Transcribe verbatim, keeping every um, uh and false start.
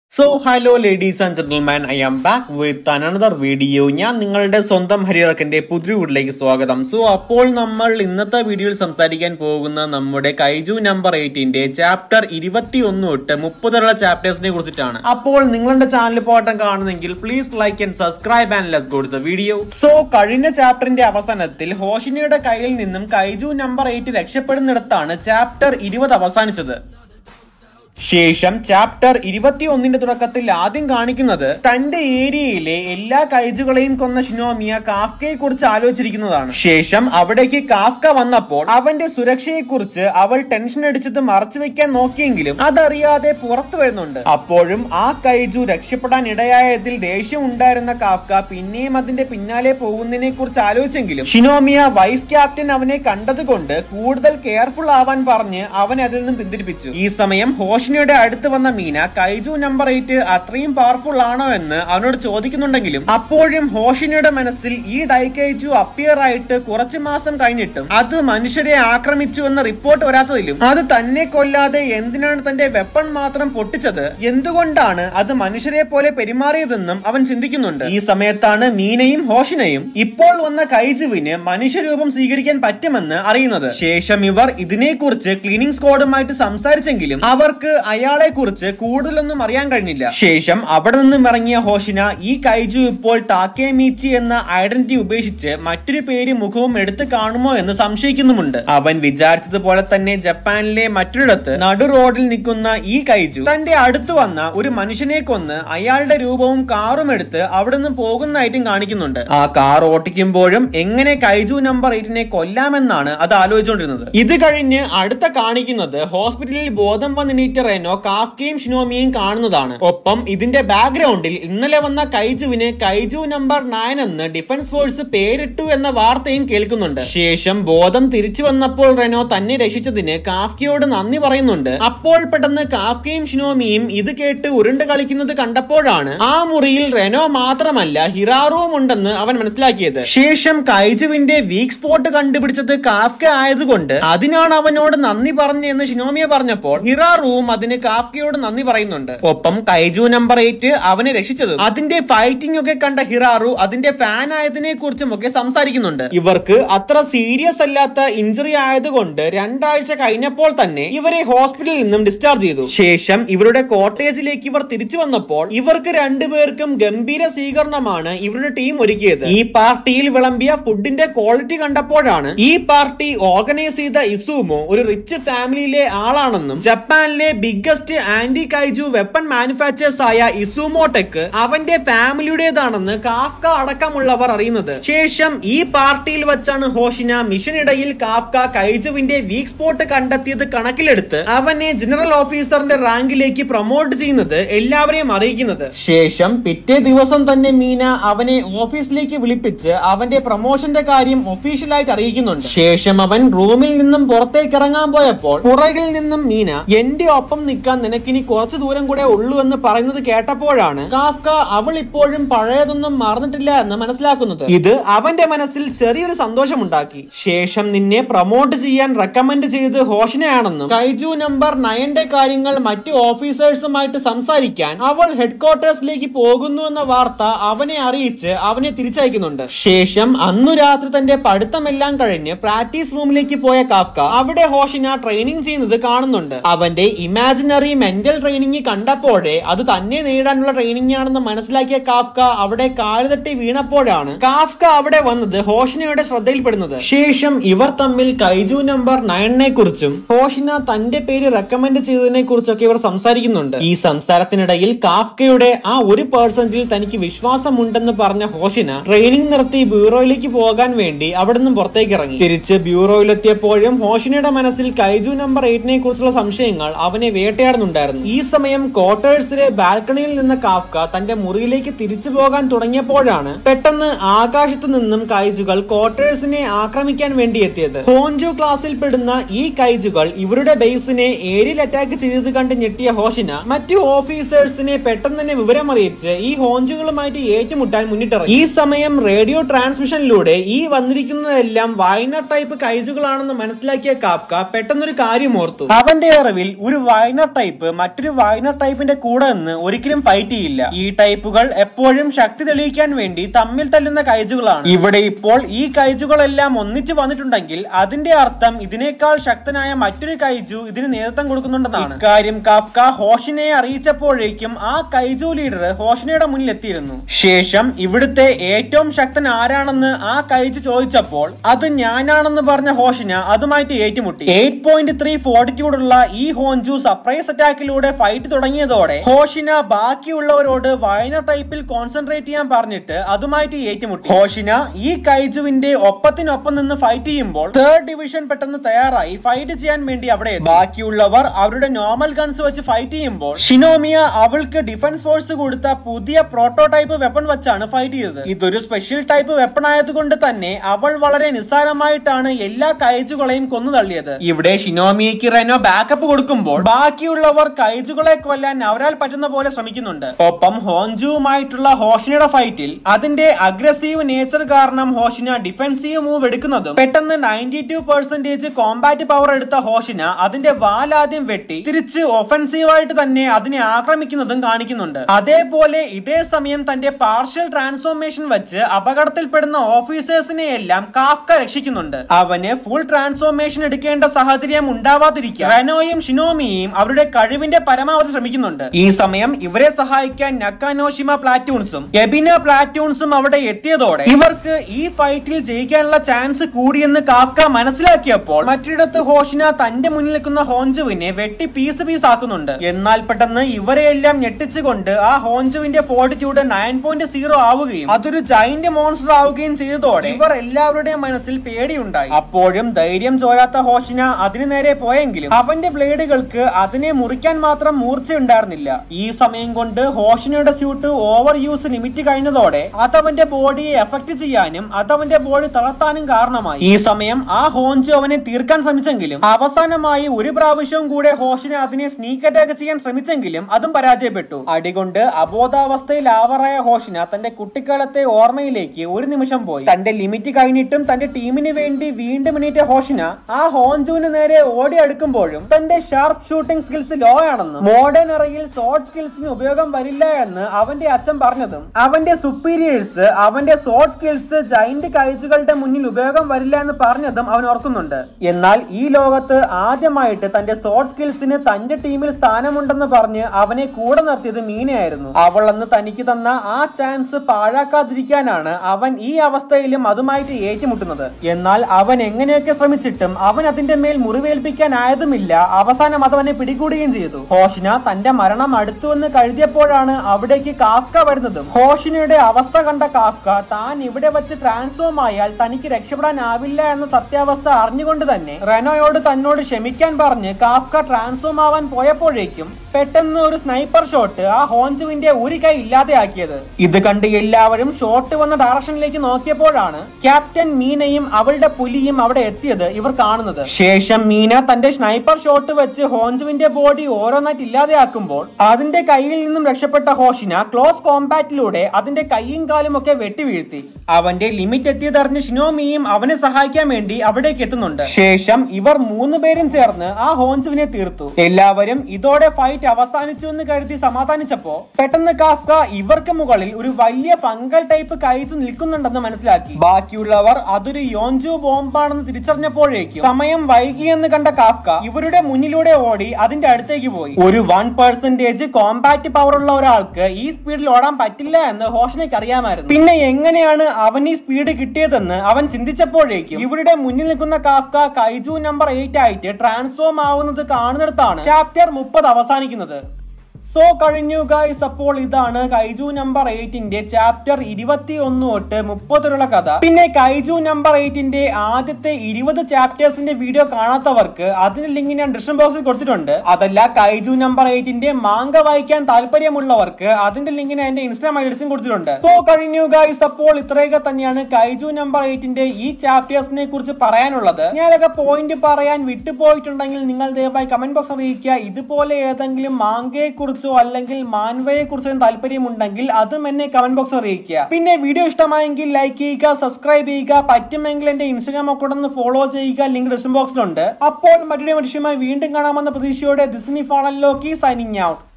So hello ladies and gentlemen, I am back with another video. ഞാൻ നിങ്ങളുടെ സ്വന്തം ഹരിയറക്കന്റെ പുതിയ വീഡിയോയിലേക്ക് സ്വാഗതം. സോ അപ്പോൾ നമ്മൾ ഇന്നത്തെ വീഡിയോയിൽ സംസാരിക്കാൻ പോകുന്ന നമ്മുടെ കൈജു നമ്പർ എയ്റ്റിന്റെ ചാപ്റ്റർ ഇരുപത്തിയൊന്ന് തൊട്ട് മുപ്പത് വരെയുള്ള ചാപ്റ്റേഴ്സിനെ കുറിച്ചിട്ടാണ്. അപ്പോൾ നിങ്ങളുടെ ചാനൽ പോട്ടം കാണുന്നെങ്കിൽ please like and subscribe and let's go to the video. So കഴിഞ്ഞ ചാപ്റ്ററിന്റെ അവസാനത്തിൽ ഹോഷിനയുടെ കയ്യിൽ നിന്നും കൈജു നമ്പർ എയ്റ്റ് രക്ഷപ്പെടുന്നിടത്താണ് ചാപ്റ്റർ ഇരുപത് അവസാനിച്ചത്. ശേഷം ചാപ്റ്റർ ഇരുപത്തി ഒന്നിന്റെ തുടക്കത്തിൽ ആദ്യം കാണിക്കുന്നത് തന്റെ ഏരിയയിലെ എല്ലാ കൈജുകളെയും കൊന്ന ഷിനോമിയ കാഫ്കയെ കുറിച്ച് ആലോചിച്ചിരിക്കുന്നതാണ്. ശേഷം അവിടേക്ക് കാഫ്ക വന്നപ്പോൾ അവന്റെ സുരക്ഷയെ കുറിച്ച് അവൾ ടെൻഷൻ അടിച്ചത് മറച്ചു വെക്കാൻ നോക്കിയെങ്കിലും അതറിയാതെ പുറത്തു വരുന്നുണ്ട്. അപ്പോഴും ആ കൈജു രക്ഷപ്പെടാൻ ഇടയായതിൽ ദേഷ്യം ഉണ്ടായിരുന്ന കാഫ്ക പിന്നെയും അതിന്റെ പിന്നാലെ പോകുന്നതിനെ കുറിച്ച് ആലോചിച്ചെങ്കിലും ഷിനോമിയ വൈസ് ക്യാപ്റ്റൻ അവനെ കണ്ടതുകൊണ്ട് കൂടുതൽ കെയർഫുൾ ആവാൻ പറഞ്ഞ് അവനെ അതിൽ നിന്നും പിന്തിരിപ്പിച്ചു. ഈ സമയം ഹോഷ് യുടെ അടുത്ത് വന്ന മീന കൈജു നമ്പർ എയ്റ്റ് അത്രയും പവർഫുൾ ആണോ എന്ന് അവനോട് ചോദിക്കുന്നുണ്ടെങ്കിലും അപ്പോഴും ഹോഷിനയുടെ മനസ്സിൽ ഈ ഡൈകൈജു അപ്പിയർ ആയിട്ട് കുറച്ചു മാസം കഴിഞ്ഞിട്ടും അത് മനുഷ്യരെ ആക്രമിച്ചു എന്ന റിപ്പോർട്ട് വരാത്തതിലും അത് തന്നെ കൊല്ലാതെ എന്തിനാണ് തന്റെ വെപ്പൺ മാത്രം പൊട്ടിച്ചത്, എന്തുകൊണ്ടാണ് അത് മനുഷ്യരെ പോലെ പെരുമാറിയതെന്നും അവൻ ചിന്തിക്കുന്നുണ്ട്. ഈ സമയത്താണ് മീനയും ഹോഷിനയും ഇപ്പോൾ വന്ന കൈജുവിന് മനുഷ്യരൂപം സ്വീകരിക്കാൻ പറ്റുമെന്ന് അറിയുന്നത്. ശേഷം ഇവർ ഇതിനെക്കുറിച്ച് ക്ലീനിങ് സ്ക്വാഡുമായിട്ട് സംസാരിച്ചെങ്കിലും അവർക്ക് അയാളെ കുറിച്ച് കൂടുതലൊന്നും അറിയാൻ കഴിഞ്ഞില്ല. ശേഷം അവിടെ നിന്നും ഇറങ്ങിയ ഹോഷിന ഈ കൈജു ഇപ്പോൾ ടാക്കേമീച്ചി എന്ന ഐഡന്റിറ്റി ഉപേക്ഷിച്ച് മറ്റൊരു പേര് മുഖവും എടുത്തു കാണുമോ എന്ന് സംശയിക്കുന്നുമുണ്ട്. അവൻ വിചാരിച്ചതുപോലെ തന്നെ ജപ്പാനിലെ മറ്റൊരിടത്ത് നടു റോഡിൽ നിൽക്കുന്ന ഈ കൈജു തന്റെ അടുത്ത് വന്ന ഒരു മനുഷ്യനെ കൊന്ന് അയാളുടെ രൂപവും കാറും എടുത്ത് അവിടെ നിന്ന് പോകുന്നതായിട്ടും കാണിക്കുന്നുണ്ട്. ആ കാർ ഓട്ടിക്കുമ്പോഴും എങ്ങനെ കൈജു നമ്പർ എയ്റ്റിനെ കൊല്ലാമെന്നാണ് അത് ആലോചിച്ചുകൊണ്ടിരുന്നത്. ഇത് കഴിഞ്ഞ് അടുത്ത കാണിക്കുന്നത് ഹോസ്പിറ്റലിൽ ബോധം വന്നെണീറ്റ റെനോ കാഫ്കയും ഷിനോമിയും കാണുന്നതാണ്. ഒപ്പം ഇതിന്റെ ബാക്ക്ഗ്രൗണ്ടിൽ ഇന്നലെ വന്ന കൈജുവിന് കൈജു നമ്പർ നയൻ എന്ന് ഡിഫൻസ് ഫോഴ്സ് പേരിട്ടു എന്ന വാർത്തയും കേൾക്കുന്നുണ്ട്. ശേഷം ബോധം തിരിച്ചു വന്നപ്പോൾ റെനോ തന്നെ രക്ഷിച്ചതിന് കാഫ്കയോട് നന്ദി പറയുന്നുണ്ട്. അപ്പോൾ പെട്ടെന്ന് കാഫ്കയും ഷിനോമിയും ഇത് കേട്ട് ഉരുണ്ട് കളിക്കുന്നത് കണ്ടപ്പോഴാണ് ആ മുറിയിൽ റെനോ മാത്രമല്ല ഹിറാറുവും ഉണ്ടെന്ന് അവൻ മനസ്സിലാക്കിയത്. ശേഷം കൈജുവിന്റെ വീക്ക് സ്പോട്ട് കണ്ടുപിടിച്ചത് കാഫ്ക ആയതുകൊണ്ട് അതിനാണ് അവനോട് നന്ദി പറഞ്ഞെന്ന് ഷിനോമിയ പറഞ്ഞപ്പോൾ ഹിറാറുവും അതിന് കാഫ്കയോട് നന്ദി പറയുന്നുണ്ട്. ഒപ്പം കൈജു നമ്പർ എയ്റ്റ് അവനെ രക്ഷിച്ചത് അതിന്റെ ഫൈറ്റിംഗ് ഒക്കെ കണ്ട ഹിറാറു അതിന്റെ ഫാൻ ആയതിനെ കുറിച്ചും ഒക്കെ സംസാരിക്കുന്നുണ്ട്. ഇവർക്ക് അത്ര സീരിയസ് അല്ലാത്ത ഇഞ്ചുറി ആയതുകൊണ്ട് രണ്ടാഴ്ച കഴിഞ്ഞപ്പോൾ തന്നെ ഇവരെ ഹോസ്പിറ്റലിൽ നിന്നും ഡിസ്ചാർജ് ചെയ്തു. ശേഷം ഇവരുടെ കോട്ടേജിലേക്ക് ഇവർ തിരിച്ചു വന്നപ്പോൾ ഇവർക്ക് രണ്ടുപേർക്കും ഗംഭീര സ്വീകരണമാണ് ഇവരുടെ ടീം ഒരുക്കിയത്. ഈ പാർട്ടിയിൽ വിളമ്പിയ ഫുഡിന്റെ ക്വാളിറ്റി കണ്ടപ്പോഴാണ് ഈ പാർട്ടി ഓർഗനൈസ് ചെയ്ത ഇസൂമോ ഒരു റിച്ച് ഫാമിലിയിലെ ആളാണെന്നും ജപ്പാനിലെ biggest anti Kaiju weapon manufacturers ആയ ഇസൂമോ ടെക് അവന്റെ ഫാമിലിയുടേതാണെന്ന് കാഫ്ക അടക്കമുള്ളവർ അറിയുന്നത്. ശേഷം ഈ പാർട്ടിയിൽ വെച്ചാണ് ഹോഷിന മിഷനിടയിൽ കാഫ്ക കൈജുവിന്റെ വീക്ക് സ്പോട്ട് കണ്ടെത്തിയത് കണക്കിലെടുത്ത് അവനെ ജനറൽ ഓഫീസറിന്റെ റാങ്കിലേക്ക് പ്രൊമോട്ട് ചെയ്യുന്നത് എല്ലാവരെയും അറിയിക്കുന്നത്. ശേഷം പിറ്റേ ദിവസം തന്നെ മീന അവനെ ഓഫീസിലേക്ക് വിളിപ്പിച്ച് അവന്റെ പ്രൊമോഷന്റെ കാര്യം ഒഫീഷ്യലായിട്ട് അറിയിക്കുന്നുണ്ട്. ശേഷം അവൻ റൂമിൽ നിന്നും പുറത്തേക്ക് ഇറങ്ങാൻ പോയപ്പോൾ പുറകിൽ നിന്നും മീന എന്റെ ഒപ്പം നിൽക്കാൻ നിനക്കിനി കുറച്ചു ദൂരം കൂടെ ഉള്ളൂ എന്ന് പറയുന്നത് കേട്ടപ്പോഴാണ് കാഫ്ക അവൾ ഇപ്പോഴും പഴയതൊന്നും മറന്നിട്ടില്ല എന്ന് മനസ്സിലാക്കുന്നത്. ഇത് അവന്റെ മനസ്സിൽ ചെറിയൊരു സന്തോഷമുണ്ടാക്കി. ശേഷം നിന്നെ പ്രൊമോട്ട് ചെയ്യാൻ റെക്കമെൻഡ് ചെയ്ത് ഹോഷിനയാണെന്നും കൈജു നമ്പർ നയന്റെ കാര്യങ്ങൾ മറ്റു ഓഫീസേഴ്സുമായിട്ട് സംസാരിക്കാൻ അവൾ ഹെഡ്ക്വാർട്ടേഴ്സിലേക്ക് പോകുന്നു എന്ന വാർത്ത അവനെ അറിയിച്ച് അവനെ തിരിച്ചയക്കുന്നുണ്ട്. ശേഷം അന്നു രാത്രി തന്റെ പഠിത്തമെല്ലാം കഴിഞ്ഞ് പ്രാക്ടീസ് റൂമിലേക്ക് പോയ കാഫ്ക അവിടെ ഹോഷിന ട്രെയിനിങ് ചെയ്യുന്നത് കാണുന്നുണ്ട്. അവന്റെ ഇമാജിനറി മെന്റൽ ട്രെയിനിങ് കണ്ടപ്പോഴേ അത് തന്നെ നേടാനുള്ള ട്രെയിനിങ് ആണെന്ന് മനസ്സിലാക്കിയ കാഫ്ക അവിടെ കാലുതട്ടി വീണപ്പോഴാണ് കാഫ്ക അവിടെ വന്നത് ഹോഷിനയുടെ ശ്രദ്ധയിൽപ്പെടുന്നത്. ശേഷം ഇവർ തമ്മിൽ കൈജു നമ്പർ നയനെ കുറിച്ചും ഹോഷിന തന്റെ പേര് റെക്കമെൻഡ് ചെയ്തതിനെ കുറിച്ചൊക്കെ ഇവർ സംസാരിക്കുന്നുണ്ട്. ഈ സംസാരത്തിനിടയിൽ കാഫ്കയുടെ ആ ഒരു പേഴ്സന്റിൽ തനിക്ക് വിശ്വാസമുണ്ടെന്ന് പറഞ്ഞ ഹോഷിന ട്രെയിനിങ് നിർത്തി ബ്യൂറോയിലേക്ക് പോകാൻ വേണ്ടി അവിടെ നിന്നും പുറത്തേക്ക് ഇറങ്ങി. തിരിച്ച് ബ്യൂറോയിലെത്തിയപ്പോഴും ഹോഷിനയുടെ മനസ്സിൽ കൈജു നമ്പർ എയ്റ്റിനെ കുറിച്ചുള്ള സംശയങ്ങൾ അവനെ വേട്ടയാടുന്നുണ്ടായിരുന്നു. ഈ സമയം ക്വാർട്ടേഴ്സിലെ ബാൽക്കണിയിൽ നിന്ന കാഫ്ക തന്റെ മുറിയിലേക്ക് തിരിച്ചു പോകാൻ തുടങ്ങിയപ്പോഴാണ് പെട്ടെന്ന് ആകാശത്ത് നിന്നും കൈജുകൾ ക്വാർട്ടേഴ്സിനെ ആക്രമിക്കാൻ വേണ്ടി എത്തിയത്. ഹോഞ്ചു ക്ലാസ്സിൽ പെടുന്ന ഈ കൈജുകൾ ഇവരുടെ ബേസിനെ ഏരിയൽ അറ്റാക്ക് ചെയ്തത് കണ്ട് ഞെട്ടിയ ഹോഷിന മറ്റു ഓഫീസേഴ്സിനെ പെട്ടെന്ന് തന്നെ വിവരമറിയിച്ച് ഈ ഹോഞ്ചുകളുമായിട്ട് ഏറ്റുമുട്ടാൻ മുന്നിട്ടിറങ്ങി. ഈ സമയം റേഡിയോ ട്രാൻസ്മിഷനിലൂടെ ഈ വന്നിരിക്കുന്നതെല്ലാം വൈനർ ടൈപ്പ് കൈജുകളാണെന്ന് മനസ്സിലാക്കിയ കാഫ്ക പെട്ടെന്നൊരു കാര്യം ഓർത്തു. അവന്റെ അറിവിൽ ഒരു വൈനർ ടൈപ്പ് മറ്റൊരു വൈനർ ടൈപ്പിന്റെ കൂടെ നിന്ന് ഒരിക്കലും ഫൈറ്റ് ചെയ്യില്ല. ഈ ടൈപ്പുകൾ എപ്പോഴും ശക്തി തെളിയിക്കാൻ വേണ്ടി തമ്മിൽ തല്ലുന്ന കൈജുകളാണ്. ഇവിടെ ഇപ്പോൾ ഈ കൈജുകളെല്ലാം ഒന്നിച്ചു വന്നിട്ടുണ്ടെങ്കിൽ അതിന്റെ അർത്ഥം ഇതിനേക്കാൾ ശക്തനായ മറ്റൊരു കൈജു ഇതിന് നേതൃത്വം കൊടുക്കുന്നുണ്ടെന്നാണ്. ഇക്കാര്യം കാഫ്ക ഹോഷിനയെ അറിയിച്ചപ്പോഴേക്കും ആ കൈജു ലീഡർ ഹോഷിനയുടെ മുന്നിൽ എത്തിയിരുന്നു. ശേഷം ഇവിടുത്തെ ഏറ്റവും ശക്തൻ ആരാണെന്ന് ആ കൈജു ചോദിച്ചപ്പോൾ അത് ഞാനാണെന്ന് പറഞ്ഞ ഹോഷിന അതുമായിട്ട് ഏറ്റുമുട്ടി. എയ്റ്റ് പോയിന്റ് ത്രീ ഫോർട്ടിറ്റ്യൂഡുള്ള ഈ ഹോഞ്ചു സർപ്രൈസ് അറ്റാക്കിലൂടെ ഫൈറ്റ് തുടങ്ങിയതോടെ ഹോഷിന ബാക്കിയുള്ളവരോട് വൈനർ ടൈപ്പിൽ കോൺസെൻട്രേറ്റ് ചെയ്യാൻ പറഞ്ഞിട്ട് അതുമായിട്ട് ഏറ്റുമുട്ടി. ഹോഷിന ഈ കൈജുവിന്റെ ഒപ്പത്തിനൊപ്പം നിന്ന് ഫൈറ്റ് ചെയ്യുമ്പോൾ തേർഡ് ഡിവിഷൻ പെട്ടെന്ന് തയ്യാറായി ഫൈറ്റ് ചെയ്യാൻ വേണ്ടി അവിടെ. ബാക്കിയുള്ളവർ അവരുടെ നോർമൽ ഗൺസ് വെച്ച് ഫൈറ്റ് ചെയ്യുമ്പോൾ ഷിനോമിയ അവൾക്ക് ഡിഫൻസ് ഫോഴ്സ് കൊടുത്ത പുതിയ പ്രോട്ടോടൈപ്പ് വെപ്പൺ വെച്ചാണ് ഫൈറ്റ് ചെയ്തത്. ഇതൊരു സ്പെഷ്യൽ ടൈപ്പ് വെപ്പൺ ആയതുകൊണ്ട് തന്നെ അവൾ വളരെ നിസ്സാരമായിട്ടാണ് എല്ലാ കൈജുകളെയും കൊന്നു തള്ളിയത്. ഇവിടെ ഷിനോമിയക്ക് റെനോ ബാക്കപ്പ് കൊടുക്കുമ്പോൾ ബാക്കിയുള്ളവർ കൈജുകളെ കൊല്ലാൻ അവരാൽ പറ്റുന്ന പോലെ ശ്രമിക്കുന്നുണ്ട്. ഒപ്പം ഹോഞ്ചുവുമായിട്ടുള്ള ഹോഷിനയുടെ ഫൈറ്റിൽ അതിന്റെ അഗ്രസീവ് നേച്ചർ കാരണം ഹോഷിന ഡിഫൻസീവ് മൂവ് എടുക്കുന്നതും പെട്ടെന്ന് ninety two percentage combat power എടുത്ത ഹോഷിന അതിന്റെ വാലാദ്യം വെട്ടി തിരിച്ച് ഒഫൻസീവായിട്ട് തന്നെ അതിനെ ആക്രമിക്കുന്നതും കാണിക്കുന്നുണ്ട്. അതേപോലെ ഇതേ സമയം തന്റെ പാർഷ്യൽ ട്രാൻസ്ഫോർമേഷൻ വെച്ച് അപകടത്തിൽപ്പെടുന്ന ഓഫീസേഴ്സിനെ എല്ലാം കാഫ്ക രക്ഷിക്കുന്നുണ്ട്. അവന് ഫുൾ ട്രാൻസ്ഫോർമേഷൻ എടുക്കേണ്ട സാഹചര്യം ഉണ്ടാവാതിരിക്കാൻ റെനോയും ഷിനോമിയും അവരുടെ കഴിവിന്റെ പരമാവധി ശ്രമിക്കുന്നുണ്ട്. ഈ സമയം ഇവരെ സഹായിക്കാൻ നക്കാനോഷിമ പ്ലാറ്റൂൺസും എബിന പ്ലാറ്റൂൺസും അവിടെ എത്തിയതോടെ ഇവർക്ക് ഈ ഫൈറ്റിൽ ജയിക്കാനുള്ള ചാൻസ് കൂടിയെന്ന് കാഫ്ക മനസ്സിലാക്കിയപ്പോൾ മറ്റിടത്ത് ഹോഷിന തന്റെ മുന്നിൽ നിൽക്കുന്ന ഹോഞ്ചുവിനെ വെട്ടി പീസ് പീസ് ആക്കുന്നുണ്ട്. എന്നാൽ പെട്ടെന്ന് ഇവരെയെല്ലാം ഞെട്ടിച്ചുകൊണ്ട് ആ ഹോഞ്ചുവിന്റെ ഫോർട്ടിറ്റ്യൂഡ് നയൻ പോയിന്റ് സീറോ ആവുകയും അതൊരു ജൈന്റ് മോൺസ്റ്റർ ആവുകയും ചെയ്തതോടെ ഇവർ എല്ലാവരുടെയും മനസ്സിൽ പേടിയുണ്ടായി. അപ്പോഴും ധൈര്യം ചോരാത്ത ഹോഷിന അതിനു നേരെ പോയെങ്കിലും അവന്റെ ബ്ലേഡുകൾക്ക് അതിനെ മുറിക്കാൻ മാത്രം മൂർച്ചയുണ്ടായിരുന്നില്ല. ഈ സമയം കൊണ്ട് ഹോഷിനയുടെ സ്യൂട്ട് ഓവർ യൂസ് ലിമിറ്റ് കഴിഞ്ഞതോടെ അതവന്റെ ബോഡിയെ എഫക്ട് ചെയ്യാനും അതവന്റെ ബോഡി തളർത്താനും കാരണമായി. ഈ സമയം ആ ഹോഞ്ചു അവനെ തീർക്കാൻ ശ്രമിച്ചെങ്കിലും അവസാനമായി ഒരു പ്രാവശ്യവും കൂടെ ഹോഷിന അതിനെ സ്നീക്ക് അറ്റാക്ക് ചെയ്യാൻ ശ്രമിച്ചെങ്കിലും അതും പരാജയപ്പെട്ടു. അടികൊണ്ട് അബോധാവസ്ഥയിൽ ആവറായ ഹോഷിന തന്റെ കുട്ടിക്കാലത്തെ ഓർമ്മയിലേക്ക് ഒരു നിമിഷം പോയി. തന്റെ ലിമിറ്റ് കഴിഞ്ഞിട്ടും തന്റെ ടീമിന് വേണ്ടി വീണ്ടും എണീറ്റ ഹോഷിന ആ ഹോഞ്ചുവിന് നേരെ ഓടി അടുക്കുമ്പോഴും തന്റെ ഷാർപ്പ് ഷൂട്ടിംഗ് സ്കിൽസ് ലോ ആണെന്നും മോഡേൺ എറയിൽ സോർട്ട് സ്കിൽസിന് ഉപയോഗം വരില്ല എന്ന് അവന്റെ അച്ഛൻ പറഞ്ഞതും അവന്റെ സുപ്പീരിയേഴ്സ് അവന്റെ സോർട്ട് സ്കിൽസ് ജൈന്റ് കൈജുകളുടെ മുന്നിൽ ഉപയോഗം വരില്ല എന്ന് പറഞ്ഞതും അവൻ ഓർക്കുന്നുണ്ട്. എന്നാൽ ഈ ലോകത്ത് ആദ്യമായിട്ട് തന്റെ സോർട്ട് സ്കിൽസിന് തന്റെ ടീമിൽ സ്ഥാനമുണ്ടെന്ന് പറഞ്ഞ് അവനെ കൂടെ നിർത്തിയത് മീനയായിരുന്നു. അവൾ അന്ന് തനിക്ക് തന്ന ആ ചാൻസ് പാഴാക്കാതിരിക്കാനാണ് അവൻ ഈ അവസ്ഥയിലും അതുമായിട്ട് ഏറ്റുമുട്ടുന്നത്. എന്നാൽ അവൻ എങ്ങനെയൊക്കെ ശ്രമിച്ചിട്ടും അവൻ അതിന്റെ മേൽ മുറിവേൽപ്പിക്കാനായതുമില്ല. അവസാനം അതവനെ പിടികൂടുകയും ചെയ്തു. ഹോഷിന തന്റെ മരണം അടുത്തുവെന്ന് കരുതിയപ്പോഴാണ് അവിടേക്ക് കാഫ്ക വരുന്നതും ഹോഷിനയുടെ അവസ്ഥ കണ്ട കാഫ്ക താൻ ഇവിടെ വെച്ച് ട്രാൻസ്ഫോം ആയാൽ തനിക്ക് രക്ഷപ്പെടാനാവില്ല എന്ന സത്യാവസ്ഥ അറിഞ്ഞുകൊണ്ട് തന്നെ റെനോയോട് തന്നോട് ക്ഷമിക്കാൻ പറഞ്ഞ് കാഫ്ക ട്രാൻസ്ഫോം ആവാൻ പോയപ്പോഴേക്കും പെട്ടെന്ന് ഒരു സ്നൈപ്പർ ഷോട്ട് ആ ഹോഞ്ചുവിന്റെ ഒരു കൈ ഇല്ലാതെയാക്കിയത്. ഇത് കണ്ട് എല്ലാവരും ഷോട്ട് വന്ന ഡയറക്ഷനിലേക്ക് നോക്കിയപ്പോഴാണ് ക്യാപ്റ്റൻ മീനയും അവളുടെ പുലിയും അവിടെ എത്തിയത് ഇവർ കാണുന്നത്. ശേഷം മീന തന്റെ സ്നൈപ്പർ ഷോട്ട് വെച്ച് ഹോഞ്ചുവിന്റെ ബോഡി ഓരോന്നായിട്ട് ഇല്ലാതെയാക്കുമ്പോൾ അതിന്റെ കയ്യിൽ നിന്നും രക്ഷപ്പെട്ട ഹോഷിന ക്ലോസ് കോമ്പാറ്റിലൂടെ അതിന്റെ കൈയും കാലും ഒക്കെ വെട്ടി വീഴ്ത്തി. അവന്റെ ലിമിറ്റ് എത്തിയതറിഞ്ഞ് ഷിനോമിയും അവനെ സഹായിക്കാൻ വേണ്ടി അവിടേക്ക് എത്തുന്നുണ്ട്. ശേഷം ഇവർ മൂന്ന് പേരും ചേർന്ന് ആ ഹോഞ്ചുവിനെ തീർത്തു. എല്ലാവരും ഇതോടെ ഫൈറ്റ് അവസാനിച്ചു എന്ന് കരുതി സമാധാനിച്ചപ്പോ പെട്ടെന്ന് കാഫ്ക ഇവർക്ക് മുകളിൽ ഒരു വലിയ ഫംഗൽ ടൈപ്പ് കൈജു നിൽക്കുന്നുണ്ടെന്ന് മനസ്സിലാക്കി. ബാക്കിയുള്ളവർ അതൊരു യോഞ്ചു ബോംബാണെന്ന് തിരിച്ചറിഞ്ഞപ്പോഴേക്കും സമയം വൈകിയെന്ന് കണ്ട കാഫ്ക ഇവരുടെ മുന്നിലൂടെ ഓടി അതിന്റെ അടുത്തേക്ക് പോയി. ഒരു വൺ പെർസെന്റേജ് കോമ്പാറ്റ് പവർ ഉള്ള ഒരാൾക്ക് ഈ സ്പീഡിൽ ഓടാൻ പറ്റില്ല എന്ന് ഹോഷിനയ്ക്ക് അറിയാമായിരുന്നു. പിന്നെ എങ്ങനെയാണ് അവൻ ഈ സ്പീഡ് കിട്ടിയതെന്ന് അവൻ ചിന്തിച്ചപ്പോഴേക്കും ഇവരുടെ മുന്നിൽ നിൽക്കുന്ന കാഫ്ക കൈജു നമ്പർ എയ്റ്റ് ആയിട്ട് ട്രാൻസ്ഫോം ആവുന്നത് കാണുന്നിടത്താണ് ചാപ്റ്റർ മുപ്പത് അവസാനിക്കുന്നത്. സോ കഴിഞ്ഞു ഗൈസ്. അപ്പോൾ ഇതാണ് കൈജു നമ്പർ എയ്റ്റിന്റെ ചാപ്റ്റർ ഇരുപത്തി ഒന്ന് തൊട്ട് മുപ്പതിലുള്ള കഥ. പിന്നെ കൈജു നമ്പർ എയ്റ്റിന്റെ ആദ്യത്തെ ഇരുപത് ചാപ്റ്റേഴ്സിന്റെ വീഡിയോ കാണാത്തവർക്ക് അതിന്റെ ലിങ്ക് ഞാൻ ഡിസ്ക്രിപ്ഷൻ ബോക്സിൽ കൊടുത്തിട്ടുണ്ട്. അതല്ല കൈജു നമ്പർ എയ്റ്റിന്റെ മാങ്ക വായിക്കാൻ താല്പര്യമുള്ളവർക്ക് അതിന്റെ ലിങ്ക് ഞാൻ എന്റെ ഇൻസ്റ്റാഗ്രാം ഐഡിയിലും കൊടുത്തിട്ടുണ്ട്. സോ കഴിഞ്ഞു ഗൈസ്. അപ്പോൾ ഇത്രയൊക്കെ തന്നെയാണ് കൈജു നമ്പർ എയ്റ്റിന്റെ ഈ ചാപ്റ്റേഴ്സിനെ കുറിച്ച് പറയാനുള്ളത്. ഞാനൊക്കെ പോയിന്റ് പറയാൻ വിട്ടുപോയിട്ടുണ്ടെങ്കിൽ നിങ്ങൾ ദയവായി കമന്റ് ബോക്സ് അറിയിക്കുക. ഇതുപോലെ ഏതെങ്കിലും മാങ്കയെ കുറിച്ച് കുറിച്ചോ അല്ലെങ്കിൽ മാൻവയെ കുറിച്ചോ താല്പര്യമുണ്ടെങ്കിൽ അതും എന്നെ കമന്റ് ബോക്സിൽ അറിയിക്കുക. പിന്നെ വീഡിയോ ഇഷ്ടമായെങ്കിൽ ലൈക്ക് ചെയ്യുക, സബ്സ്ക്രൈബ് ചെയ്യുക, പറ്റുമെങ്കിൽ എന്റെ ഇൻസ്റ്റാഗ്രാം അക്കൗണ്ട് ഒന്ന് ഫോളോ ചെയ്യുക, ലിങ്ക് ഡിസ്ക്രിപ്ഷൻ ബോക്സിലുണ്ട്. അപ്പോൾ മറ്റൊരു വിഷയമായി വീണ്ടും കാണാമെന്ന പ്രതീക്ഷയോടെ this me follow Loki signing out.